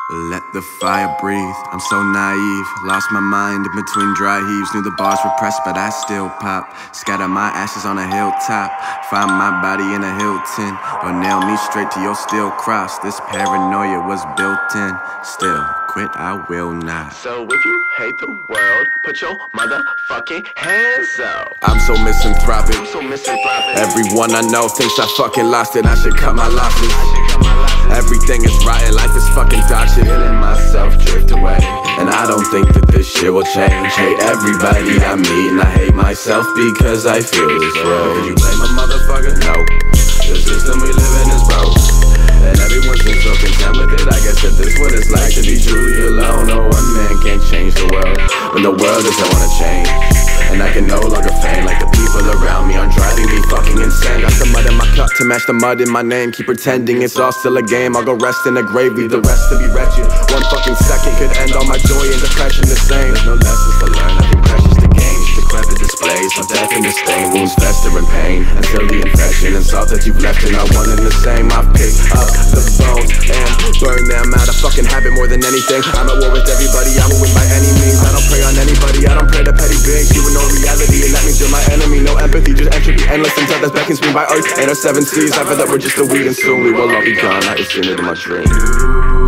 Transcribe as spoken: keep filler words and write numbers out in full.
Let the fire breathe, I'm so naive. Lost my mind in between dry heaves. Knew the bars were pressed, but I still pop. Scatter my ashes on a hilltop. Find my body in a Hilton, or nail me straight to your steel cross. This paranoia was built in. Still, quit I will not. So if you hate the world, put your motherfucking hands up. I'm so misanthropic. I'm so misanthropic. Everyone I know thinks I fucking lost it. I should cut my losses. Everything is rotten, life is fucking dog shit. Feeling myself drift away, and I don't think that this shit will change. Hate everybody I meet, and I hate myself because I feel this way. Could you blame a motherfucker? No. The system we live in is broke, and everyone seems so content with it. I guess that this what it's like to be truly alone. No one man can't change the world when the world doesn't wanna change, and I can no longer feign like the people around me are driving me fucking insane. Got the mud in my cup to match the mud in my name. Keep pretending it's all still a game. I'll go rest in a grave, leave the rest to be wretched. One fucking second could end all my joy and depression the same. There's no lessons to learn, nothing precious to gain. Just decrepit displays, no death in the stain. Wounds fester in pain until the infection and salt that you've left are not one and the same. I've picked up the bones and burn them out of fucking habit more than anything. I'm at war with everybody, I will win by any means. I don't pray on anybody, I don't pray to petty beings. You know reality, and that means you're my enemy. No empathy, just entropy, endless until that beckons me by earth and our seven seas. I feel that we're just a weed and soon we will all be gone. I just seen it in my dream.